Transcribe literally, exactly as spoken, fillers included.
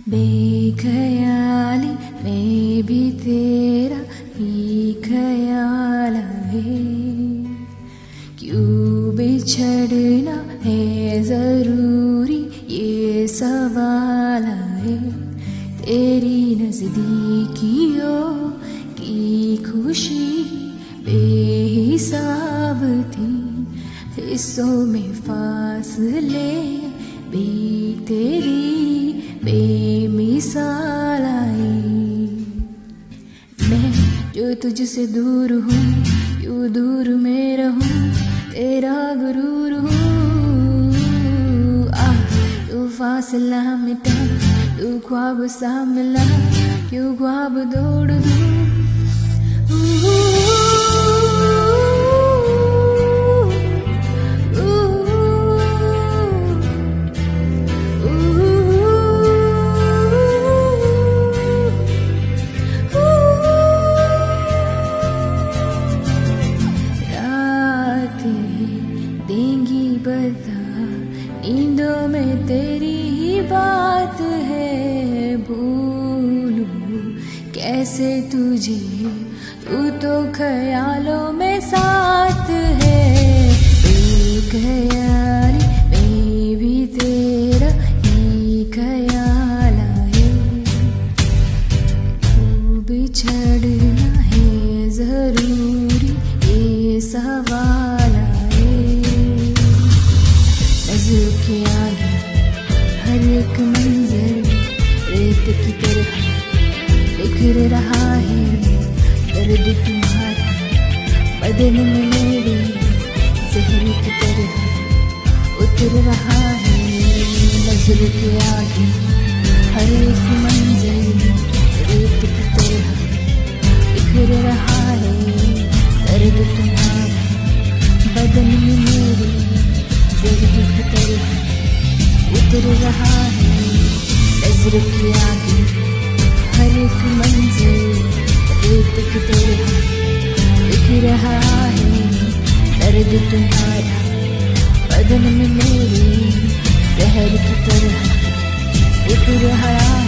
बेखयाली में भी तेरा ही ख्याल है, क्यों बिछड़ना है जरूरी ये सवाल है। तेरी नजदीकियों की खुशी बेहिसाब थी, हिस्सों में फासले भी तेरी बेमिसाल आई। मैं जो तुझसे दूर हूँ, यूं दूर में रहूँ, तेरा गुरूर हूँ। आ तू फासला मिटा, तू ख्वाब सा मिला, क्यों ख्वाब दौड़ दूँ। नींदों में तेरी ही बात है, भूलूं कैसे तुझे, तू तो ख्यालों में साथ है। बेखयाली में भी तेरा ही ख्याल है, तू बिछड़ना है जरूरी ये सवाल है। नज़र के आगे हर एक मंजर रेत की तरह बिखर रहा है, दर्द तुम्हारा बदन में मेरे जहर की तरह उतर रहा है। नज़र के आगे हर एक मंजर रेत की तरह बिखर रहा है, दर्द तुम्हारा बदन में मेरे जहर की तरह उतर रहा है। नज़र के आगे हर एक मंज़िल रेत की तरह बिखर रहा है, दर्द तुम्हारा बदन में मेरे जहर की तरह उतर रहा है।